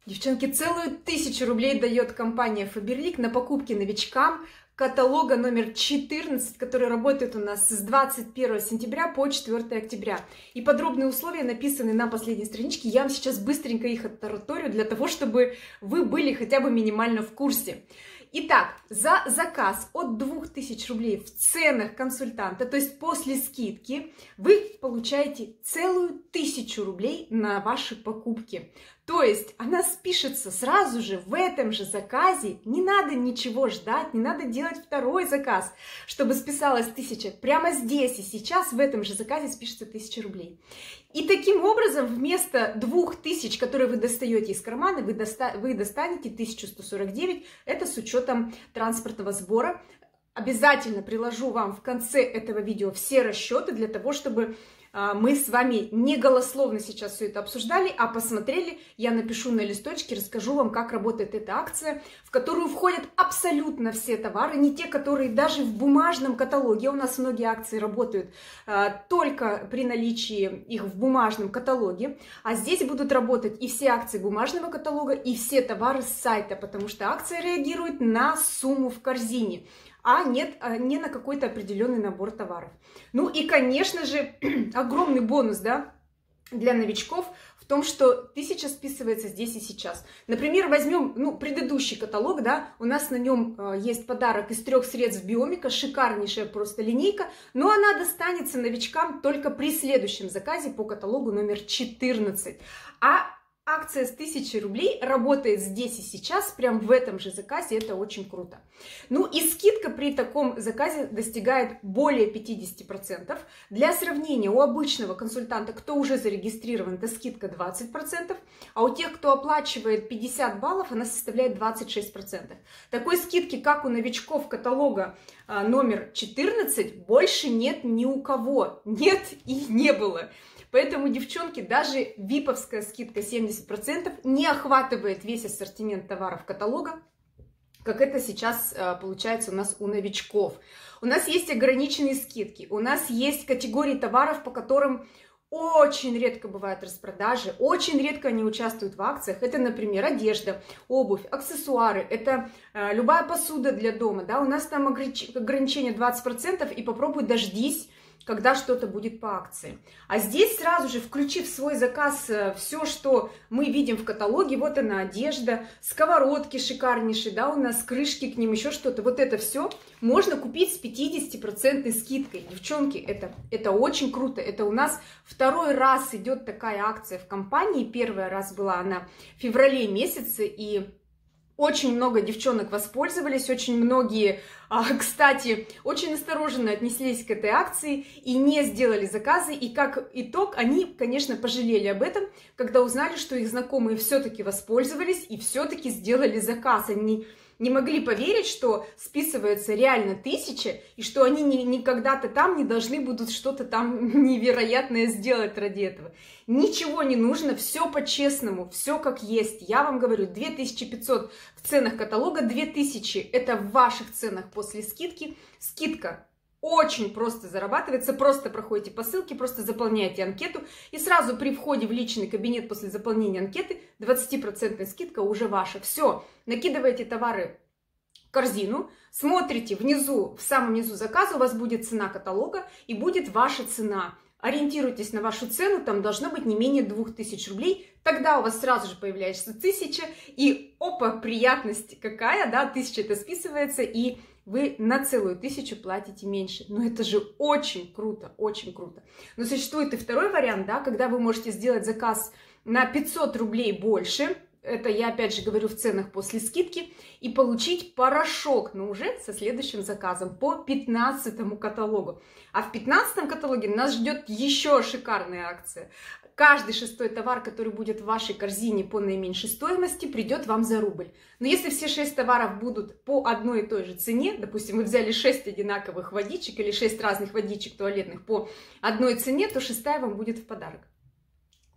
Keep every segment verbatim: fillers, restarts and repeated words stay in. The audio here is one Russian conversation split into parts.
Девчонки, целую тысячу рублей дает компания Faberlic на покупки новичкам каталога номер четырнадцать, который работает у нас с двадцать первого сентября по четвёртое октября. И подробные условия написаны на последней страничке. Я вам сейчас быстренько их оттараторю для того, чтобы вы были хотя бы минимально в курсе. Итак, за заказ от двух тысяч рублей в ценах консультанта, то есть после скидки, вы получаете целую тысячу рублей на ваши покупки. То есть она спишется сразу же в этом же заказе, не надо ничего ждать, не надо делать второй заказ, чтобы списалась тысяча. Прямо здесь и сейчас в этом же заказе спишется тысяча рублей. И таким образом вместо двух тысяч, которые вы достаете из кармана, вы, доста вы достанете тысячу сто сорок девять, это с учетом транспортного сбора. Обязательно приложу вам в конце этого видео все расчеты для того, чтобы мы с вами не голословно сейчас все это обсуждали, а посмотрели. Я напишу на листочке, расскажу вам, как работает эта акция, в которую входят абсолютно все товары, не те, которые даже в бумажном каталоге. У нас многие акции работают а, только при наличии их в бумажном каталоге, а здесь будут работать и все акции бумажного каталога, и все товары с сайта, потому что акция реагирует на сумму в корзине, а нет, не на какой-то определенный набор товаров. Ну и, конечно же, огромный бонус, да, для новичков в том, что тысяча списывается здесь и сейчас. Например, возьмем, ну, предыдущий каталог, да, у нас на нем э, есть подарок из трех средств Биомика, шикарнейшая просто линейка, но она достанется новичкам только при следующем заказе по каталогу номер четырнадцать. А акция с тысячей рублей работает здесь и сейчас, прям в этом же заказе, это очень круто. Ну и скидка при таком заказе достигает более пятидесяти процентов. Для сравнения, у обычного консультанта, кто уже зарегистрирован, это скидка двадцать процентов, а у тех, кто оплачивает пятьдесят баллов, она составляет двадцать шесть процентов. Такой скидки, как у новичков каталога а, номер четырнадцать, больше нет ни у кого, нет и не было. Поэтому, девчонки, даже виповская скидка семьдесят процентов не охватывает весь ассортимент товаров каталога, как это сейчас а, получается у нас у новичков. У нас есть ограниченные скидки, у нас есть категории товаров, по которым очень редко бывают распродажи, очень редко они участвуют в акциях. Это, например, одежда, обувь, аксессуары, это а, любая посуда для дома. Да? У нас там огранич... ограничение двадцать процентов, и попробуй дождись, когда что-то будет по акции. А здесь сразу же, включив в свой заказ все, что мы видим в каталоге, вот она одежда, сковородки шикарнейшие, да, у нас крышки к ним, еще что-то, вот это все можно купить с пятидесятипроцентной скидкой. Девчонки, это, это очень круто, это у нас второй раз идет такая акция в компании, первый раз была она в феврале месяце, и очень много девчонок воспользовались, очень многие, кстати, очень осторожно отнеслись к этой акции и не сделали заказы. И как итог, они, конечно, пожалели об этом, когда узнали, что их знакомые все-таки воспользовались и все-таки сделали заказ. Они не могли поверить, что списывается реально тысяча, и что они не, не когда-то там не должны будут что-то там невероятное сделать ради этого. Ничего не нужно, все по-честному, все как есть. Я вам говорю, две тысячи пятьсот в ценах каталога, две тысячи это в ваших ценах после скидки. Скидка очень просто зарабатывается, просто проходите по ссылке, просто заполняете анкету, и сразу при входе в личный кабинет после заполнения анкеты двадцатипроцентная скидка уже ваша. Все, накидываете товары в корзину, смотрите внизу, в самом низу заказа у вас будет цена каталога и будет ваша цена. Ориентируйтесь на вашу цену, там должно быть не менее двух тысяч рублей, тогда у вас сразу же появляется тысяча, и опа, приятность какая, да, тысяча это списывается, и вы на целую тысячу платите меньше. Но это же очень круто, очень круто. Но существует и второй вариант, да, когда вы можете сделать заказ на пятьсот рублей больше, это я опять же говорю в ценах после скидки, и получить порошок, но уже со следующим заказом по пятнадцатому каталогу. А в пятнадцатом каталоге нас ждет еще шикарная акция. Каждый шестой товар, который будет в вашей корзине по наименьшей стоимости, придет вам за рубль. Но если все шесть товаров будут по одной и той же цене, допустим, вы взяли шесть одинаковых водичек или шесть разных водичек туалетных по одной цене, то шестая вам будет в подарок.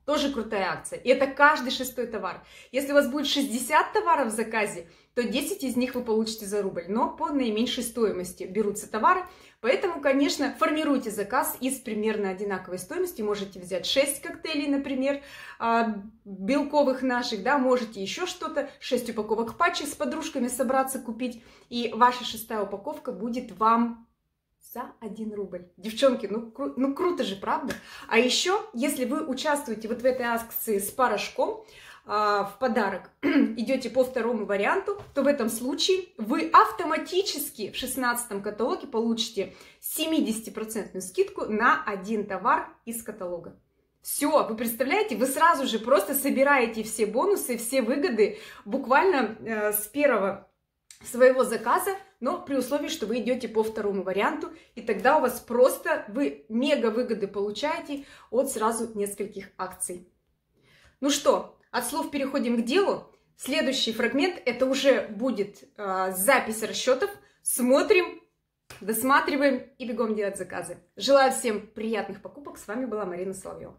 Тоже крутая акция. И это каждый шестой товар. Если у вас будет шестьдесят товаров в заказе, то десять из них вы получите за рубль. Но по наименьшей стоимости берутся товары. Поэтому, конечно, формируйте заказ из примерно одинаковой стоимости. Можете взять шесть коктейлей, например, белковых наших, да, можете еще что-то, шесть упаковок патчей с подружками собраться купить. И ваша шестая упаковка будет вам за один рубль. Девчонки, ну, кру- ну круто же, правда? А еще, если вы участвуете вот в этой акции с порошком, в подарок идете по второму варианту, то в этом случае вы автоматически в шестнадцатом каталоге получите семидесятипроцентную скидку на один товар из каталога. Все, вы представляете, вы сразу же просто собираете все бонусы, все выгоды буквально э, с первого своего заказа, но при условии, что вы идете по второму варианту, и тогда у вас просто вы мега выгоды получаете от сразу нескольких акций. Ну что, от слов переходим к делу. Следующий фрагмент, это уже будет э, запись расчетов. Смотрим, досматриваем и бегом делать заказы. Желаю всем приятных покупок. С вами была Марина Соловьева.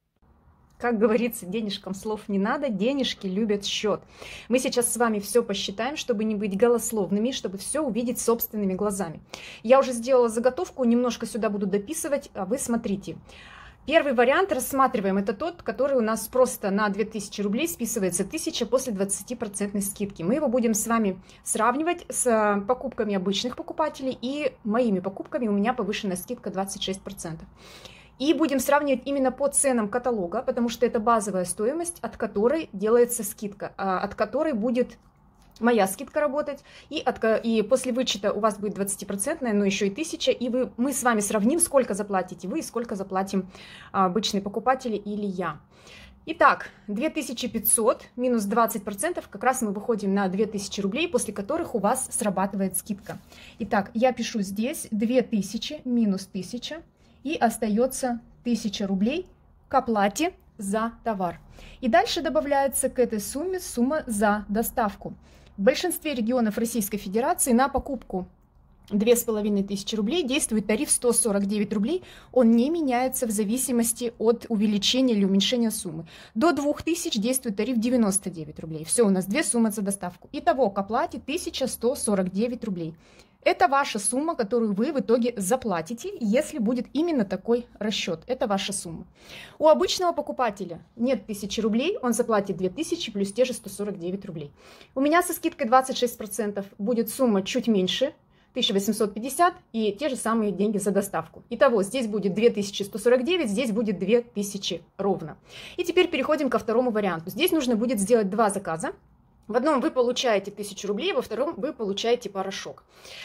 Как говорится, денежкам слов не надо, денежки любят счет. Мы сейчас с вами все посчитаем, чтобы не быть голословными, чтобы все увидеть собственными глазами. Я уже сделала заготовку, немножко сюда буду дописывать, а вы смотрите. Первый вариант рассматриваем, это тот, который у нас просто на две тысячи рублей списывается тысяча после двадцатипроцентной скидки. Мы его будем с вами сравнивать с покупками обычных покупателей и моими покупками, у меня повышенная скидка двадцать шесть процентов. И будем сравнивать именно по ценам каталога, потому что это базовая стоимость, от которой делается скидка, от которой будет моя скидка работать, и, от, и после вычета у вас будет двадцатипроцентная, но еще и тысяча, и вы, мы с вами сравним, сколько заплатите вы и сколько заплатим обычные покупатели или я. Итак, две тысячи пятьсот минус двадцать процентов, как раз мы выходим на две тысячи рублей, после которых у вас срабатывает скидка. Итак, я пишу здесь две тысячи минус тысяча, и остается тысяча рублей к оплате за товар. И дальше добавляется к этой сумме сумма за доставку. В большинстве регионов Российской Федерации на покупку две тысячи пятьсот рублей действует тариф сто сорок девять рублей. Он не меняется в зависимости от увеличения или уменьшения суммы. До двух тысяч действует тариф девяносто девять рублей. Все, у нас две суммы за доставку. Итого к оплате тысяча сто сорок девять рублей. Это ваша сумма, которую вы в итоге заплатите, если будет именно такой расчет. Это ваша сумма. У обычного покупателя нет тысячи рублей, он заплатит две тысячи плюс те же сто сорок девять рублей. У меня со скидкой двадцать шесть процентов будет сумма чуть меньше, тысяча восемьсот пятьдесят, и те же самые деньги за доставку. Итого, здесь будет две тысячи сто сорок девять, здесь будет две тысячи ровно. И теперь переходим ко второму варианту. Здесь нужно будет сделать два заказа. В одном вы получаете тысячу рублей, во втором вы получаете порошок.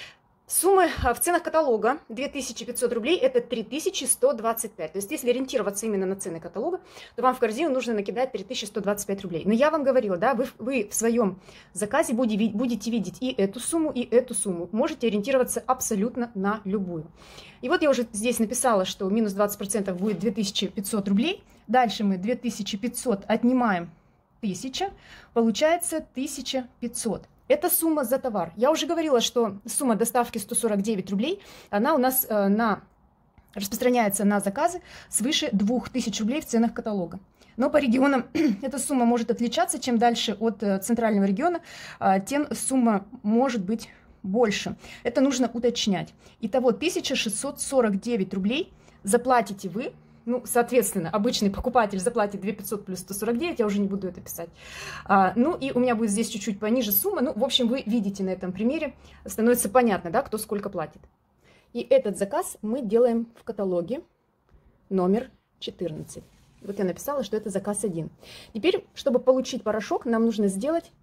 Суммы в ценах каталога две тысячи пятьсот рублей – это три тысячи сто двадцать пять. То есть, если ориентироваться именно на цены каталога, то вам в корзину нужно накидать три тысячи сто двадцать пять рублей. Но я вам говорила, да, вы, вы в своем заказе будете, будете видеть и эту сумму, и эту сумму. Можете ориентироваться абсолютно на любую. И вот я уже здесь написала, что минус двадцать процентов будет две тысячи пятьсот рублей. Дальше мы две тысячи пятьсот отнимаем тысяча, получается тысяча пятьсот. Это сумма за товар. Я уже говорила, что сумма доставки сто сорок девять рублей, она у нас э, на, распространяется на заказы свыше двух тысяч рублей в ценах каталога. Но по регионам эта сумма может отличаться. Чем дальше от э, центрального региона, э, тем сумма может быть больше. Это нужно уточнять. Итого тысяча шестьсот сорок девять рублей заплатите вы. Ну, соответственно, обычный покупатель заплатит две тысячи пятьсот плюс сто сорок девять, я уже не буду это писать. А, ну, и у меня будет здесь чуть-чуть пониже сумма. Ну, в общем, вы видите на этом примере, становится понятно, да, кто сколько платит. И этот заказ мы делаем в каталоге номер четырнадцать. Вот я написала, что это заказ один. Теперь, чтобы получить порошок, нам нужно сделать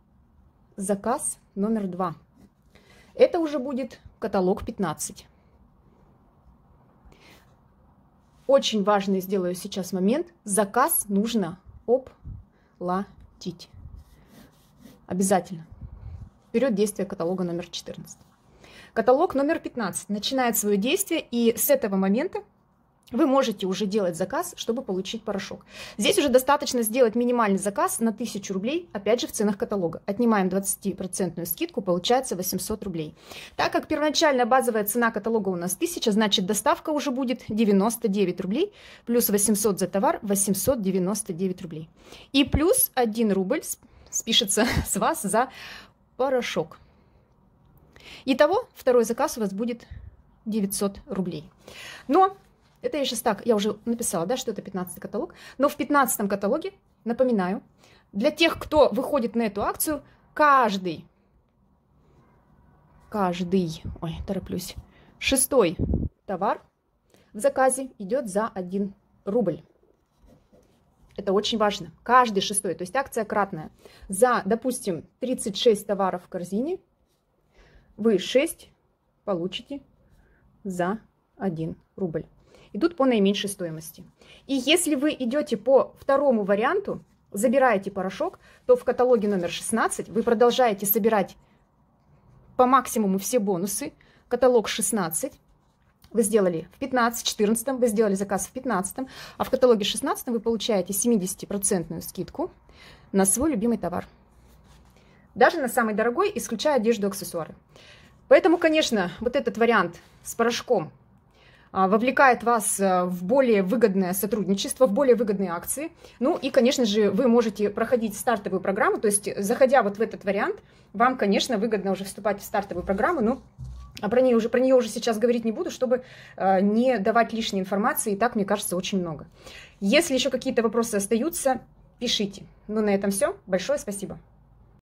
заказ номер два. Это уже будет каталог пятнадцать. Очень важный сделаю сейчас момент. Заказ нужно оплатить. Обязательно. Вперед действие каталога номер четырнадцать. Каталог номер пятнадцать начинает свое действие, и с этого момента вы можете уже делать заказ, чтобы получить порошок. Здесь уже достаточно сделать минимальный заказ на тысячу рублей, опять же в ценах каталога. Отнимаем двадцатипроцентную скидку, получается восемьсот рублей. Так как первоначальная базовая цена каталога у нас тысяча, значит доставка уже будет девяносто девять рублей, плюс восемьсот за товар, восемьсот девяносто девять рублей. И плюс один рубль спишется с вас за порошок. Итого второй заказ у вас будет девятьсот рублей. Но это я сейчас так, я уже написала, да, что это пятнадцатый каталог. Но в пятнадцатом каталоге, напоминаю, для тех, кто выходит на эту акцию, каждый, каждый, ой, тороплюсь, шестой товар в заказе идет за один рубль. Это очень важно. Каждый шестой, то есть акция кратная. За, допустим, тридцать шесть товаров в корзине вы шесть получите за один рубль. Идут по наименьшей стоимости. И если вы идете по второму варианту, забираете порошок, то в каталоге номер шестнадцать вы продолжаете собирать по максимуму все бонусы. Каталог шестнадцать вы сделали в пятнадцатом, четырнадцатом, вы сделали заказ в пятнадцатом, а в каталоге шестнадцатом вы получаете семидесятипроцентную скидку на свой любимый товар. Даже на самый дорогой, исключая одежду и аксессуары. Поэтому, конечно, вот этот вариант с порошком вовлекает вас в более выгодное сотрудничество, в более выгодные акции. Ну и, конечно же, вы можете проходить стартовую программу, то есть, заходя вот в этот вариант, вам, конечно, выгодно уже вступать в стартовую программу, но про нее уже, про нее уже сейчас говорить не буду, чтобы не давать лишней информации, и так, мне кажется, очень много. Если еще какие-то вопросы остаются, пишите. Ну, на этом все. Большое спасибо.